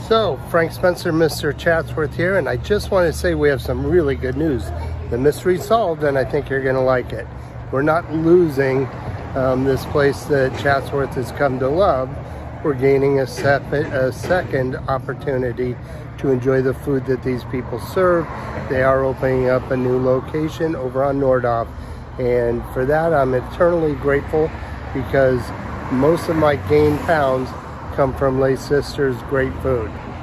So, Frank Spencer, Mr. Chatsworth here, and I just want to say we have some really good news. The mystery's solved, and I think you're going to like it. We're not losing this place that Chatsworth has come to love. We're gaining a second opportunity to enjoy the food that these people serve. They are opening up a new location over on Nordhoff, and for that I'm eternally grateful, because most of my gained pounds come from Les Sisters' great food.